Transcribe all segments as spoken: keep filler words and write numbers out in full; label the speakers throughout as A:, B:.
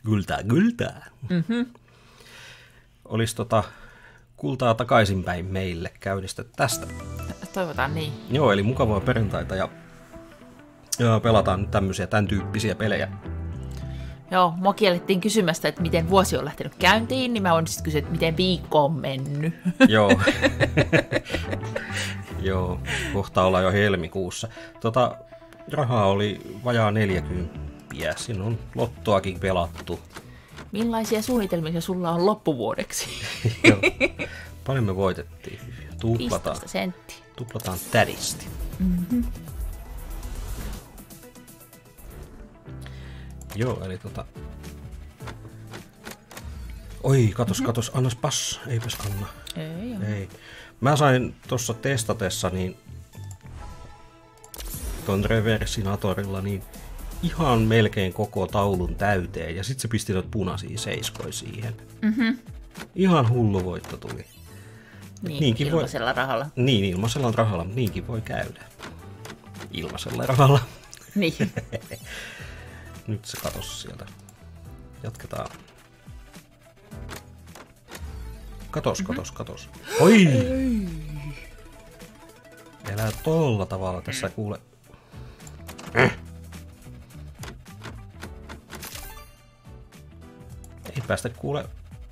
A: Kultaa, kultaa.
B: Mm-hmm.
A: Olisi tota kultaa takaisinpäin meille käynnistä tästä.
B: Toivotaan niin.
A: Joo, eli mukavaa perjantaita ja, ja pelataan nyt tämmöisiä tämän tyyppisiä pelejä.
B: Joo, mua kiellettiin kysymästä, että miten vuosi on lähtenyt käyntiin, niin mä voin sitten kysyä, että miten viikko on mennyt.
A: Joo. Joo, kohta ollaan jo helmikuussa. Tota, rahaa oli vajaa neljäkymppiä. Siinä on lottoakin pelattu.
B: Millaisia suunnitelmia sulla on loppuvuodeksi?
A: Joo. Paljon me voitettiin. Tuplataan,
B: viisitoista senttiä.
A: tuplataan tädisti.
B: Mm-hmm.
A: Joo, eli tota... Oi, katos,
B: Mm-hmm.
A: katos, annas pass. Eipäs anna.
B: Ei,
A: Ei. Mä sain tuossa testatessa niin ton Reversinatorilla niin ihan melkein koko taulun täyteen ja sit se pisti noita punaisia seiskoja siihen.
B: Mm-hmm.
A: Ihan hullu voitto tuli.
B: Niin,
A: Niinkin voi-
B: ilmaisella rahalla.
A: Niin, ilmaisella rahalla, mutta niinkin voi käydä. Ilmaisella rahalla.
B: Niin.
A: Nyt se katos sieltä. Jatketaan. Katos, katos, katos. Oi! Elää tolla tavalla tässä kuule. Ei päästä kuule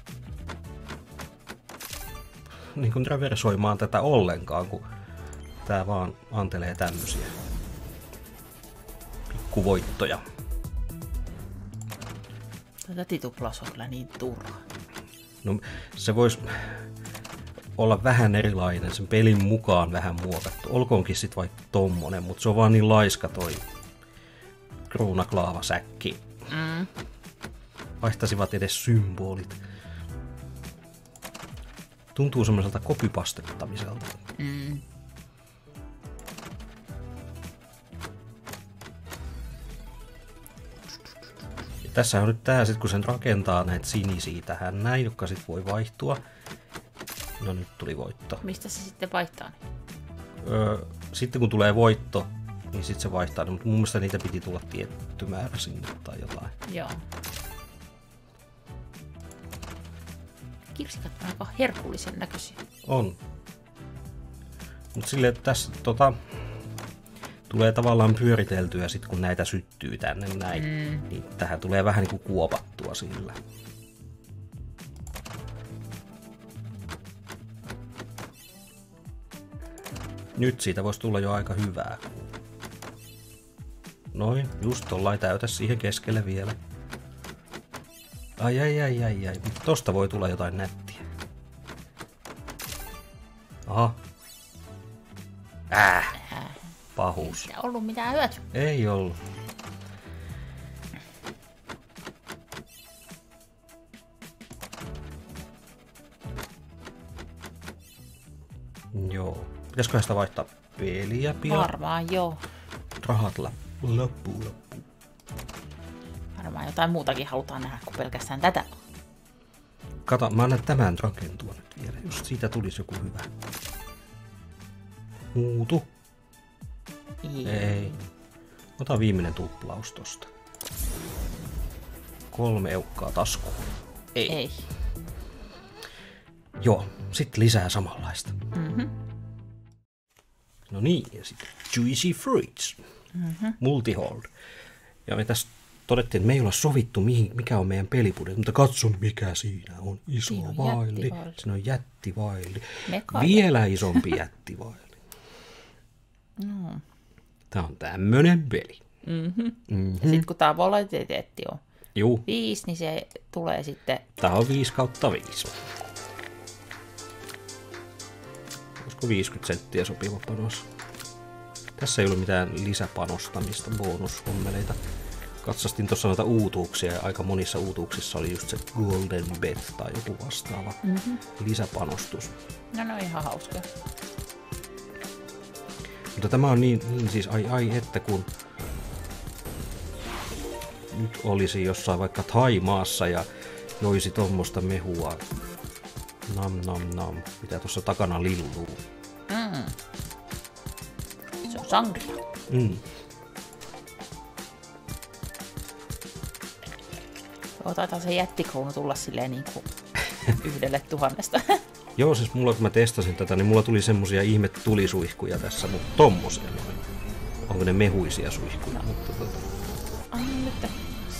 A: niin kuin reversoimaan tätä ollenkaan, kun tää vaan antelee tämmösiä pikkuvoittoja.
B: Tätä tituplaus on kyllä niin turha.
A: No se voisi olla vähän erilainen, sen pelin mukaan vähän muokattu. Olkoonkin sit vaikka tommonen, mutta se on vaan niin laiska toi kruunaklaavasäkki.
B: Mm.
A: Vaihtaisivat edes symbolit. Tuntuu semmoiselta kopypastettamiselta.
B: Mm.
A: Ja tässä on nyt tää sit, kun sen rakentaa näitä sinisiä tähän näin, jotka sit voi vaihtua. No nyt tuli voitto.
B: Mistä se sitten vaihtaa?
A: Öö, sitten kun tulee voitto, niin sitten se vaihtaa. Mutta mun mielestä niitä piti tulla tietty määrä sinne tai jotain.
B: Joo. Kirsikat on aika herkullisen näköisiä.
A: On. Mutta silleen, että tässä tota, tulee tavallaan pyöriteltyä sit kun näitä syttyy tänne näin. Mm. Niin tähän tulee vähän niinku kuopattua sillä. Nyt siitä voisi tulla jo aika hyvää. Noin, just tollain täytä siihen keskelle vielä. Ai ai ai ai ai, mutta tosta voi tulla jotain nättiä. Aha. Äh, pahuus.
B: Ei ollut mitään hyötyä.
A: Ei ollut. Joo. Pitäisikö sitä vaihtaa peliä pian?
B: Varmaan joo.
A: Rahat loppu, loppu, loppu.
B: Varmaan jotain muutakin halutaan nähdä kuin pelkästään tätä.
A: Kato, mä annan tämän rakentua nyt vielä. Just siitä tulisi joku hyvä. Muutu.
B: Ei.
A: Ei. Ota viimeinen tuplaus tosta. Kolme eukkaa taskuun. Ei.
B: Ei.
A: Joo, sit lisää samanlaista.
B: Mm-hmm.
A: No niin, ja sitten Juicy Fruits. Mm-hmm. Multihold. Ja me tässä todettiin, että me ei olla sovittu, mihin, mikä on meidän pelibudjetti, mutta katso mikä siinä on. Iso
B: Siinä on
A: vailli.
B: jättivailli.
A: Siinä on jättivailli.
B: Mega
A: Vielä isompi jättivailli.
B: No.
A: Tää on tämmönen peli.
B: Mm-hmm.
A: Mm-hmm.
B: Ja sitten kun tämä volatiliteetti on
A: Juu,
B: viisi, niin se tulee sitten...
A: tää on viisi kautta viisi. Olisiko viisikymmentä senttiä sopiva panos? Tässä ei ollut mitään lisäpanostamista, bonushommeleita. Katsastin tuossa noita uutuuksia ja aika monissa uutuuksissa oli just se Golden Bet tai joku vastaava mm-hmm. lisäpanostus.
B: No no ihan hauska.
A: Mutta tämä on niin, niin siis ai ai että kun nyt olisi jossain vaikka Thaimaassa ja joisi tommosta mehua. Nam nam nam. Mitä tuossa takana lilluu.
B: Mm. Se on sangria.
A: Mm.
B: Joo, taitaa se jättikruunu tulla silleen niin kuin yhdelle tuhannesta.
A: Joo, siis mulla kun mä testasin tätä, niin mulla tuli semmosia ihme tulisuihkuja tässä, mutta tommosia noin. Onko ne mehuisia suihkuja? No. Mutta tota...
B: Anna nyt.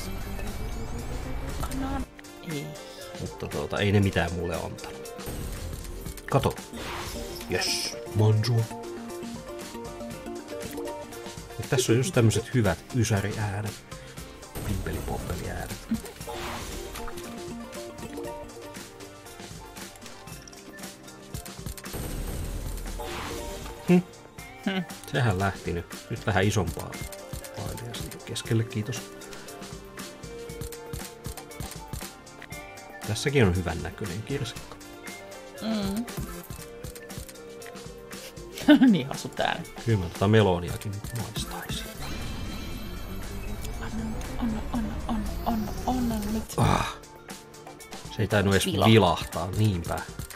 B: Anna. Ei.
A: Mutta tota, ei ne mitään mulle antanut. Kato. Yes. Manjua. Ja tässä on just tämmöset hyvät ysäriäänet. Pimpeli-pompeli-äänet. Mm. Hm. Hmm. Sehän lähti nyt. Nyt vähän isompaa pailia siitä keskelle, kiitos. Tässäkin on hyvän näköinen kirsikka.
B: Mm. Niin hasu täällä.
A: Kyllä mä tota meloniakin nyt maistaisin.
B: Anna, anna, anna, anna, anna, anna nyt.
A: Ah. Se ei tainnut edes
B: Vila.
A: vilahtaa, niinpä.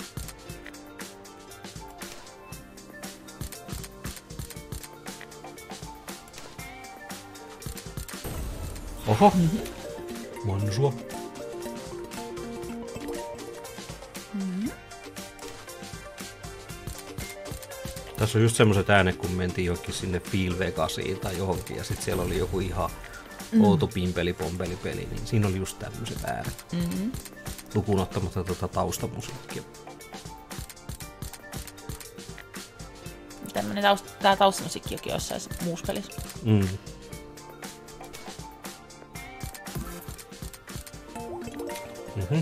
A: Oho. Mm-hmm. Mansua.
B: Mm-hmm.
A: Tässä on just semmoiset äänet, kun mentiin johonkin sinne Feel Vegasiin tai johonkin, ja sitten siellä oli joku ihan mm. outo pimpeli-pompeli-peli, niin siinä oli just tämmöiset äänet.
B: Mm-hmm.
A: Lukuun ottamatta tuota taustamusiikkia.
B: Tämmönen taust- tää taustamusiikki onkin jossain muussa pelissä.
A: Mm. Mm-hmm.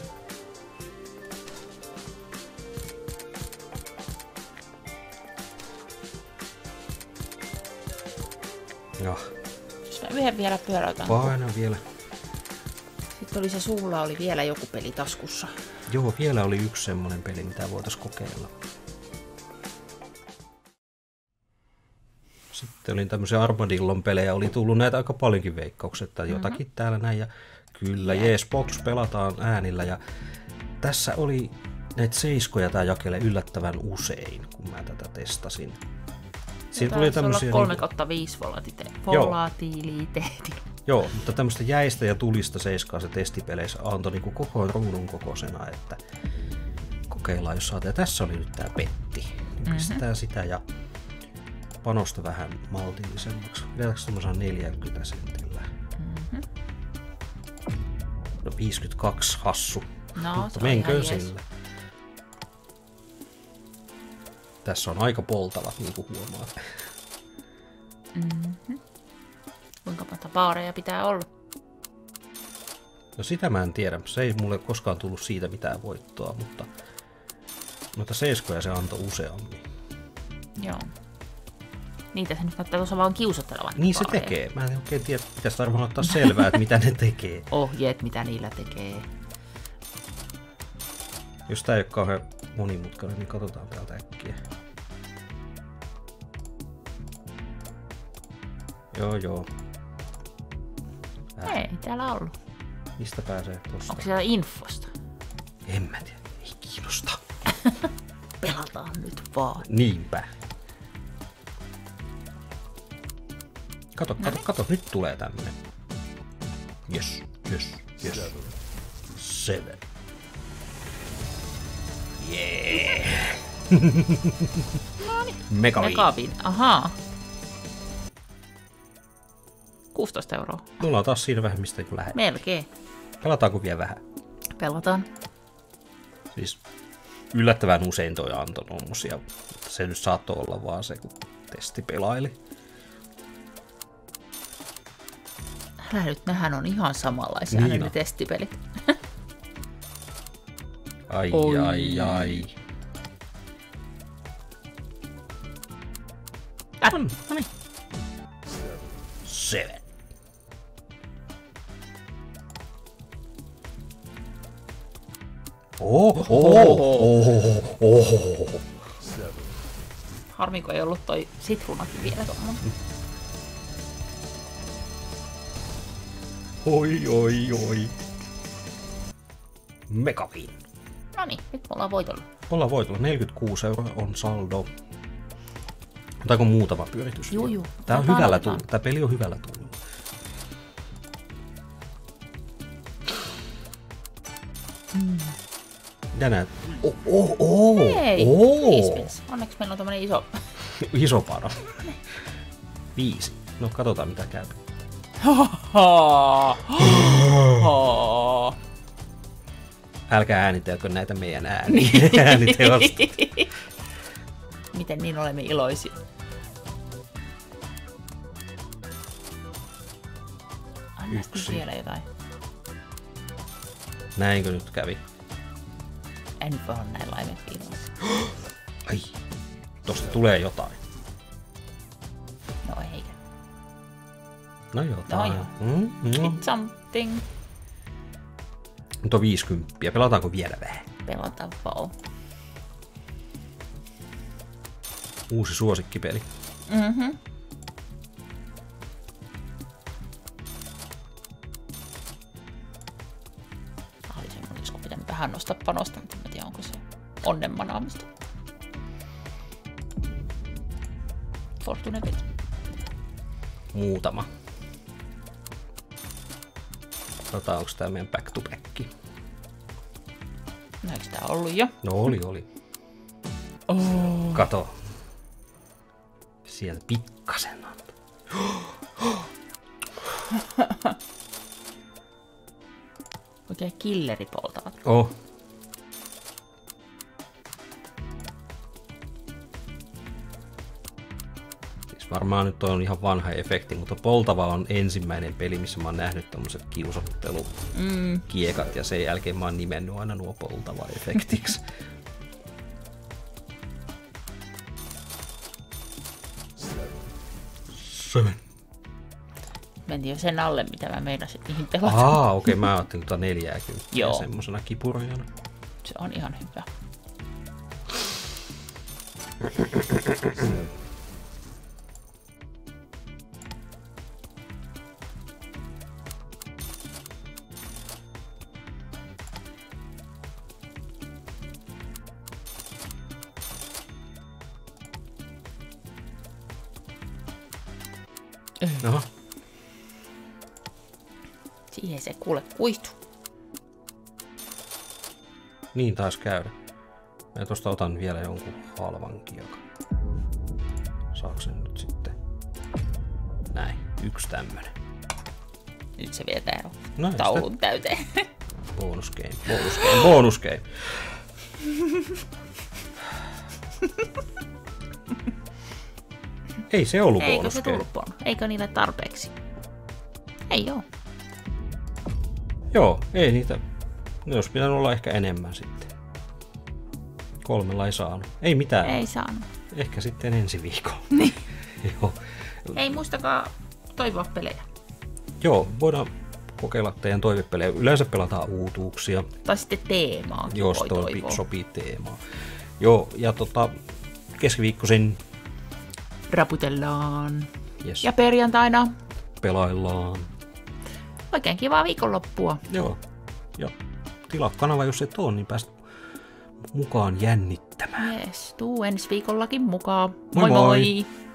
A: Jah.
B: Jos mä yhden vielä pyöräytän.
A: Paina vielä.
B: Sitten oli se sulla oli vielä joku peli taskussa.
A: Joo, vielä oli yksi semmonen peli, mitä voitais kokeilla. Sitten oli tämmöisiä Armadillon pelejä, oli tullut näitä aika paljonkin veikkauksetta, jotakin mm-hmm. täällä näin. Ja kyllä, yeah. jees, box pelataan äänillä. Ja tässä oli näitä seiskoja tää jakele yllättävän usein, kun mä tätä testasin.
B: Siinä tuli tämmöisiä kolme kautta viisi volatiiliteetti.
A: Joo, mutta tämmöistä jäistä ja tulista seiskaa se testipeleissä antoi niinku koko ruudun kokoisena, että kokeillaan jos saat. Ja tässä oli nyt tää petti. Niin mm-hmm. pistetään sitä ja panosta vähän maltillisemmaksi. Pidetäänkö semmoisella neljäkymmentä sentillä? Mm-hmm. No viisikymmentäkaksi hassu.
B: No,
A: mutta menköön sillä. Tässä on aika poltavat, niin kuin huomaat.
B: Mm-hmm. Kuinka monta baareja pitää olla?
A: No sitä mä en tiedä. Se ei mulle koskaan tullut siitä mitään voittoa, mutta noita seiskoja se antoi useammin.
B: Joo. Niitä se nyt näyttää tuossa vaan kiusottelevan.
A: Niin se tekee. Mä en oikein tiedä, pitäisi varmaan ottaa selvää, että mitä ne tekee.
B: Ohjeet, mitä niillä tekee.
A: Jos tää ei ole kauhean monimutkainen, niin katsotaan täältä äkkiä. Joo, joo.
B: Äh. Ei täällä ollut.
A: Mistä pääsee tosta?
B: Onko siellä infosta?
A: En mä tiedä, ei kiinnosta.
B: Pelataan nyt vaan.
A: Niinpä. Kato, kato, kato, nyt tulee tämmönen. Yes, yes, yes. Seven. Yeah.
B: Noniin.
A: Megavin.
B: Megavin, ahaa. kuusitoista euroa.
A: Me ollaan taas siinä vähän, mistä kun lähdetään.
B: Melkein.
A: Pelataanko vielä vähän?
B: Pelataan.
A: Siis yllättävän usein toi antoi tommosia. Se nyt saattoi olla vaan se, kun testi pelaili.
B: Älä nyt, nehän on ihan samanlaisia niin ne testipelit.
A: Ai,
B: Oi.
A: ai, ai.
B: Äh, no niin.
A: Seven. Oh, oh, oh, oh.
B: Harmi, kun ei ollut toi sitruunakin vielä tuommoinen.
A: Oi, oi, oi. Megavin.
B: No niin, nyt me ollaan voitolla.
A: Ollaan voitolla. neljäkymmentäkuusi euroa on saldo. Otaanko muutama pyöritys?
B: Juu, juu.
A: Tää on hyvällä tullut. Tää peli on hyvällä tullut. Mm. Mitä näet? Oh, oh, oh,
B: Hei,
A: oh.
B: viisi. Onneksi meillä on tämmönen iso.
A: Iso pano. Viisi. No katsotaan mitä käy. Älkää äänitelkö näitä meidän ääniä. Ääniteosta.
B: Miten niin olemme iloisia. Annaisitko vielä jotain?
A: Näinkö nyt kävi?
B: En nyt voi olla näin laimet iloisia.
A: Ai, tosta tulee jotain.
B: No eikä.
A: No jotain.
B: No joo.
A: Mm, no.
B: It's something.
A: Nyt on viisikymmentä. Pelataanko vielä vähän?
B: Pelataan vaan.
A: Uusi suosikkipeli.
B: Mhm. Oli semmoinen, olisiko pitänyt vähän nostaa panosta, mutta en tiedä, onko se onnen manaamista. Fortune bit.
A: Muutama. Katsotaan, onko tää meidän back to back.
B: No eikö tää ollut jo?
A: No oli, oli.
B: Oh.
A: Kato. Sieltä pikkasen on.
B: Oikein killeri poltavat.
A: Oh. Siis varmaan nyt on ihan vanha efekti, mutta poltava on ensimmäinen peli, missä mä oon nähnyt tommoset kiusottelukiekat mm. ja sen jälkeen mä oon nimennyt aina nuo poltava efektiksi. Seven.
B: Mentiin jo sen alle, mitä mä meinasin niihin pelata.
A: Aa, okei, okay, mä ajattelin tuota neljääkymmentä
B: Joo.
A: semmosena kipurajana.
B: Se on ihan hyvä.
A: Aha.
B: Siihen se kuule kuihtuu.
A: Niin taas käydä. Mä tosta otan vielä jonkun halvan kiekan. Saako sen nyt sitten? Näin, yksi tämmönen.
B: Nyt se vietää
A: Näin
B: taulun
A: sitä.
B: täyteen.
A: Bonus game, bonus game, bonus game. Ei se ollut
B: Eikö
A: bonus
B: se
A: game.
B: tullut bonus? Eikö niille tarpeeksi? Ei oo.
A: Joo, ei niitä. Ne olisi pitänyt olla ehkä enemmän sitten. Kolmella ei saanut. Ei mitään.
B: Ei saanut.
A: Ehkä sitten ensi viikolla.
B: Niin.
A: Joo.
B: Ei muistakaa toivoa pelejä.
A: Joo, voidaan kokeilla teidän toivepelejä. Yleensä pelataan uutuuksia.
B: Tai sitten teemaa.
A: Jos
B: voi
A: toi
B: toivoa.
A: sopii teemaan. Joo, ja tota, keskiviikkoisin
B: Raputellaan.
A: yes,
B: Ja perjantaina
A: pelaillaan.
B: oikein kivaa viikonloppua.
A: Joo, ja tilaa kanava, jos et ole, niin pääst mukaan jännittämään.
B: Yes, tuu ensi viikollakin mukaan.
A: Moi
B: Moi moi!
A: moi.
B: moi.